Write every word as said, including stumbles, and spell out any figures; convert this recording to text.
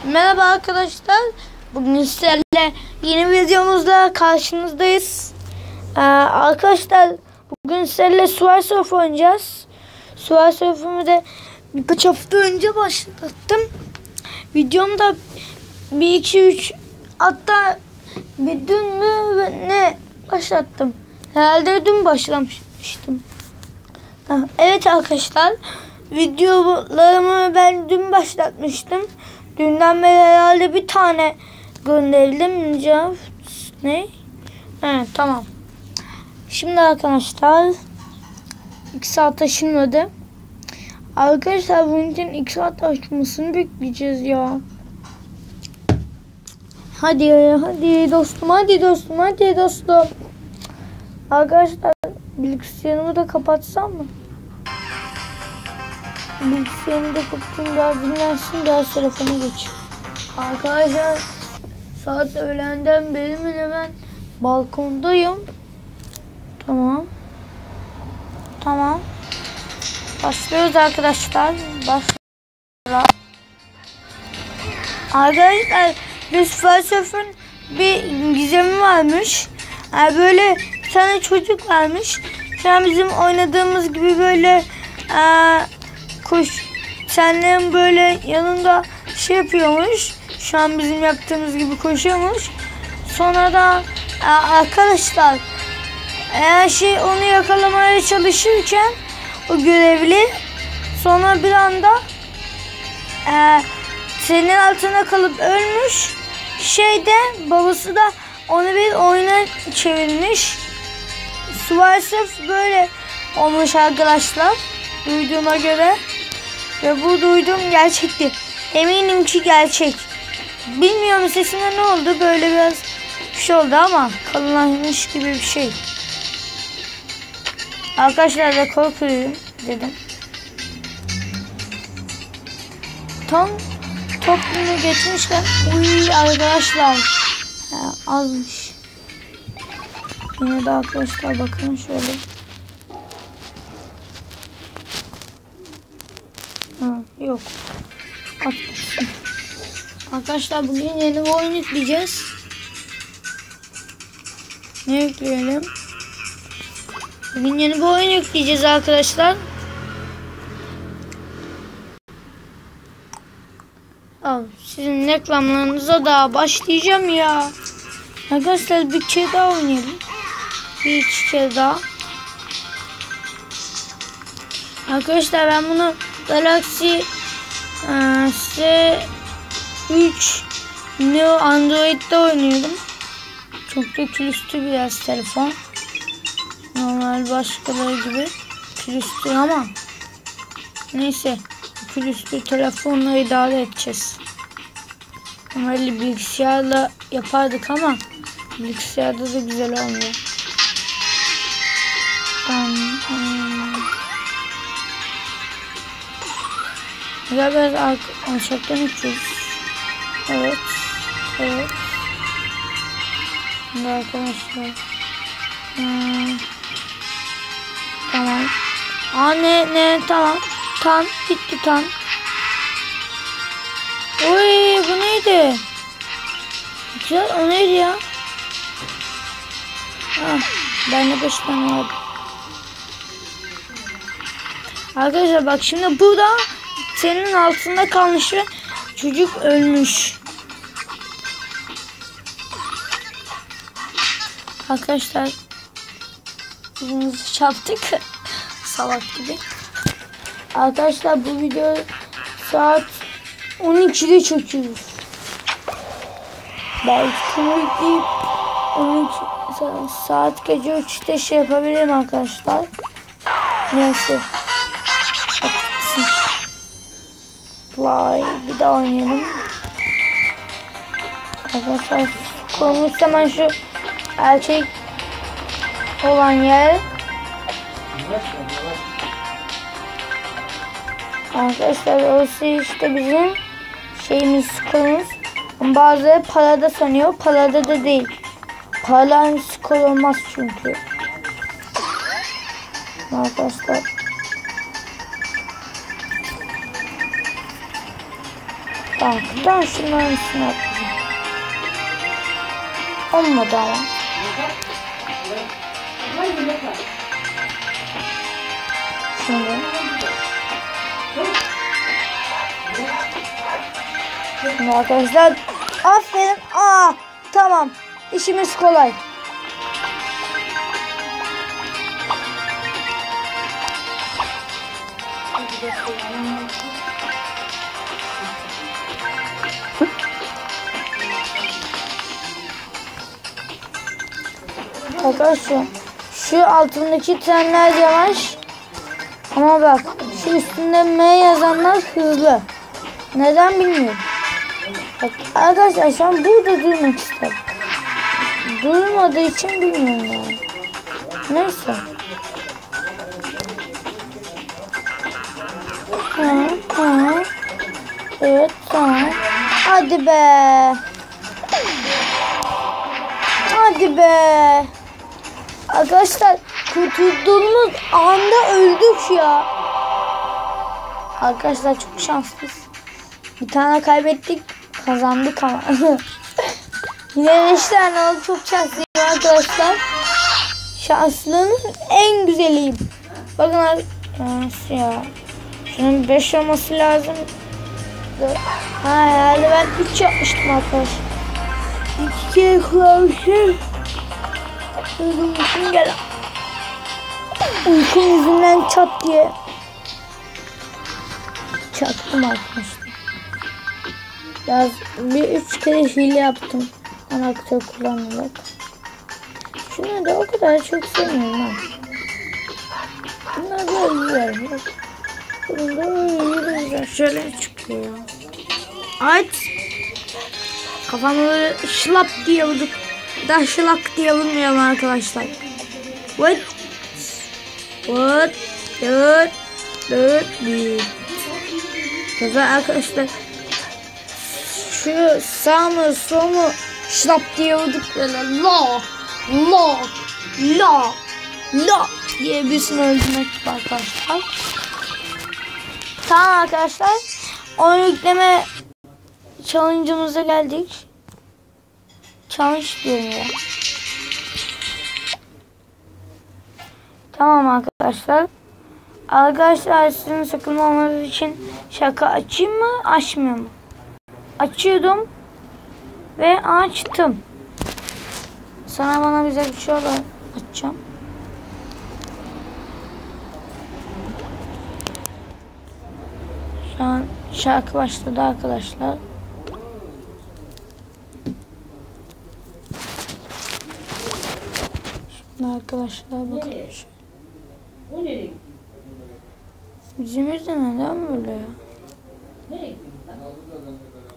Merhaba arkadaşlar. Bugün sizlerle yeni videomuzda karşınızdayız. Ee, arkadaşlar bugün sizlerle Subway Surf oynayacağız. Subway Surf'ümü de birkaç hafta önce başlattım. Videomda bir iki üç hatta bir dün mü ne başlattım. Herhalde dün başlamıştım. Evet arkadaşlar, videolarımı ben dün başlatmıştım. Dünden beri herhalde bir tane gönderdim. Cevap ne? Evet, tamam. Şimdi arkadaşlar iki saat taşınmadı. Arkadaşlar bunun için iki saat taşımasını bekleyeceğiz ya. Hadi hadi dostum, hadi dostum, hadi dostum. Arkadaşlar bilgisayarımı da kapatsam mı? Bilgisayarımı da kapatayım, biraz dinlensin, biraz telefona geç. Arkadaşlar saat öğlenden beri mi ne, ben balkondayım. Tamam. Tamam. Başlıyoruz arkadaşlar. Başlıyoruz. Arkadaşlar biz Subway Surf'ün bir gizemi varmış. Yani böyle bir tane çocuk varmış. Şu an bizim oynadığımız gibi böyle ee, koş, senlerin böyle yanında şey yapıyormuş. Şu an bizim yaptığımız gibi koşuyormuş. Sonra da ee, arkadaşlar eğer şey onu yakalamaya çalışırken o görevli sonra bir anda ee, senin altına kalıp ölmüş. Şeyde babası da onu bir oyuna çevirmiş. Subway Surf böyle olmuş arkadaşlar, duyduğuma göre. Ve bu duyduğum gerçekti. Eminim ki gerçek. Bilmiyorum sesine ne oldu, böyle biraz bir şey oldu ama kalınlaşmış gibi bir şey. Arkadaşlar rekor kırıyorum dedim. Tam topluluğu geçmişken uy arkadaşlar ha, azmış. Yine de arkadaşlar bakın şöyle. Ha, yok. Atmışsın. Arkadaşlar bugün yeni bir oyun yükleyeceğiz. Ne yükleyelim? Bugün yeni bir oyun yükleyeceğiz arkadaşlar. Al, sizin reklamlarınıza da başlayacağım ya. Arkadaşlar bir kere daha oynayalım. Bir iki kere daha. Arkadaşlar ben bunu Galaxy S üç Neo Android'de oynuyorum. Çok da külüstü biraz telefon. Normal başkaları gibi külüstü ama neyse, külüstü telefonla idare edeceğiz. Normalde bilgisayarla yapardık ama bilgisayarda da güzel olmuyor. Hmm. Ya biraz alçaktan uçuyoruz. Evet. Evet. Şimdi arkadaşlar. Hmm. Tamam. Aa ne ne tamam. Tan bitti tan. Oy bu neydi? Güzel, o neydi ya? Ah, ben de beş tane aldım. Arkadaşlar bak şimdi burada senin altında kalmış ve çocuk ölmüş. Arkadaşlar yüzümüzü çarptık. Salak gibi. Arkadaşlar bu video saat on ikide çekiyoruz. Belki bunu yükleyip on iki saat gece üçte şey yapabilirim arkadaşlar. Neyse. Fly bir daha oynayalım. Arkadaşlar konumuz hemen şu erkek olan yer. Arkadaşlar orası işte bizim şeyimiz, skorumuz. Bazıları parada sanıyor, parada da değil. Parayla skor olmaz çünkü. Arkadaşlar Bak ben şunların üstüne atacağım. Olmadı ama. Şimdi. Şimdi arkadaşlar. Aferin. Aa, tamam. İşimiz kolay. Arkadaşlar şu altındaki trenler yavaş ama bak şu üstünde M yazanlar hızlı. Neden bilmiyorum. Bak arkadaşlar şu an burada durmak istedim. Durmadığı için bilmiyorum yani. Neyse. Ha, ha. Evet tamam. Hadi be. Hadi be. Arkadaşlar kurtulduğumuz anda öldük ya. Arkadaşlar çok şanslıyız. Bir tane kaybettik. Kazandık ama. Yine beş tane oldu. Çok şanslıyım arkadaşlar. Şanslının en güzeliyim. Bakın arkadaşlar ya. Şunun beş olması lazım. Ha herhalde ben üç yapmıştım arkadaşlar. İki kere kullanmışım. Uykum gel. Uykum yüzünden çat diye çaktım arkadaşlar. Biraz bir üç kere hile yaptım. Anahtar kullanarak. Şunu da o kadar çok sevmiyorum ha. Bunlar böyle güzel. Bunun da öyle güzel. Şöyle çıkıyor. Aç. Kafamı böyle şlap diye vurduk. Daha şlak diye vurmayalım arkadaşlar. What? What? Dört. Dört. Bir. Güzel arkadaşlar. Şu sağ mı sol mu şlap diye vurduk böyle. La. La. La. La diye birisini öldürmek arkadaşlar. Tamam arkadaşlar. Oyun yükleme challenge'ımıza geldik. Challenge diyorum ya. Tamam arkadaşlar. Arkadaşlar sizin sakınmamanız için şaka açayım mı açmıyor mu? Açıyordum ve açtım. Sana bana güzel bir şey olur. Açacağım. Şu an şarkı başladı arkadaşlar. Şimdi arkadaşlar bakın. Bizim yüzden neden böyle ya?